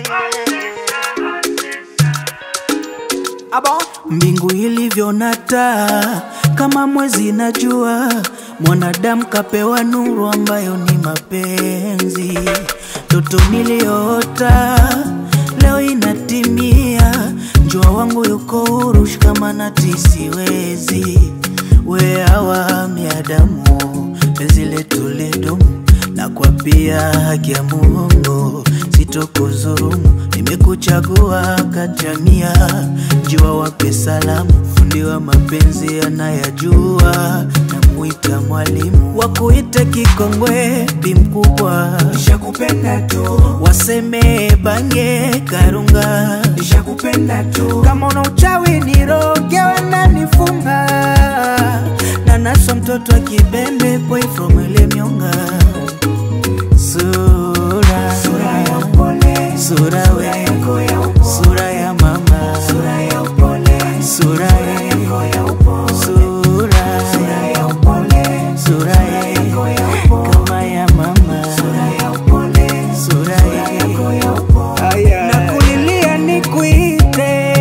Mbingu ilivyo na taa kama mwezi na jua, mwanadamu kapewa nuru ambayo ni mapenzi. Ndoto niliyoota leo inatimia, njua wangu yuko huru, shikamana tisiwezi. We hawa miadamu, penzi letu lidumu, na kwa pia haki ya Mungu sitokuzurumu. Nimekuchagua kati ya mia, njua wape salamu, fundi wa mapenzi anayajua, namuita mwalimu. Wakuite kikongwe bi mkubwa, nishakupenda tu. Waseme bange karunga, nishakupenda tu. Kama una uchawi niroge wananifunga, na naswa mtoto wa kibembe boy from ile mionga. Sura ya upole, sura yako ya upole, sura ya mama, sura ya upole, sura yako ya upole, sura ya upole, sura yako ya upole, kama ya mama, sura ya upole, sura yako ya upole. Nakulilia nikuite,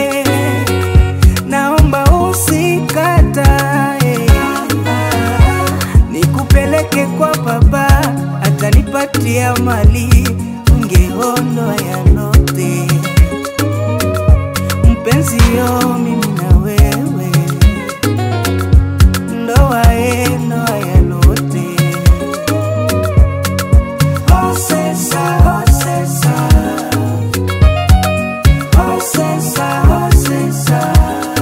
naomba usikatae, nikupeleke kwa baba atanipatia mali, ungeondoa yalote. Mpenzi yo mimi na wewe, ndoa ndoa yalote. Osesa, osesa, osesa, osesa.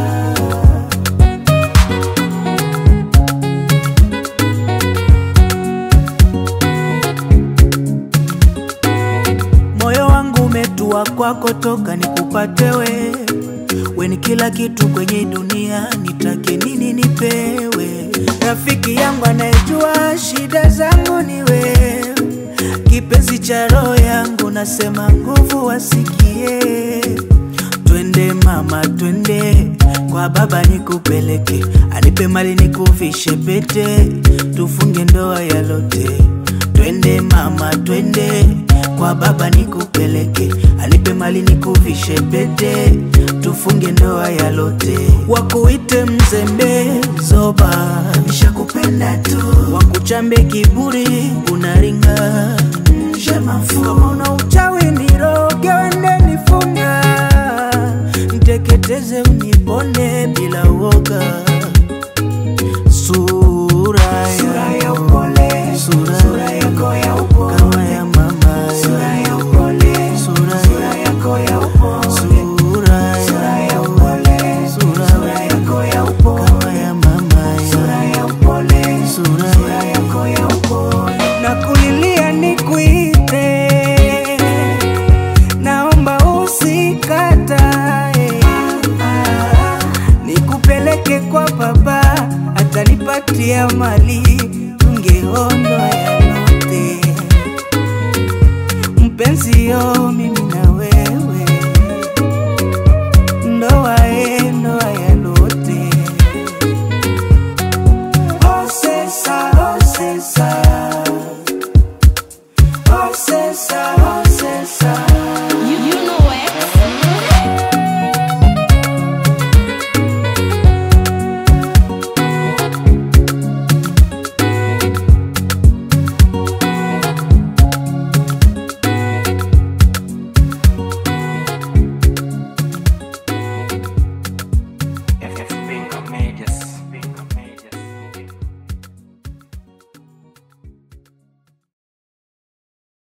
Moyo wangu umetua kwako toka nikupate we. We ni kila kitu kwenye dunia, nitake nini nipewe. Rafiki yangu anayejua shida zangu ni wewe, kipenzi cha roho yangu, nasema nguvu wasikie. Twende mama twende, kwa baba nikupeleke, anipe mali nikuvishe pete, tufunge ndoa ya lote. Twende mama twende, kwa baba nikupeleke, anipe mali nikuvishe pete, tufunge ndoa ya lote. Wakuite mzembe zoba, nishakupenda tu. Wakuchambe kiburi unaringa, kama una uchawi niroge wende nifunga, niteketeze unipone bila uoga. Sura ya upole, sura yako ya upole, kama ya mama, sura ya upole, sura yako ya upole, sura ya upole, sura yako ya upole, kama ya mama, sura ya upole, sura yako ya upole. Nakulilia nikuite, naomba usikatae, nikupeleke kwa baba atanipatia mali, ungeondoa yalote. Mpenzi yo mimi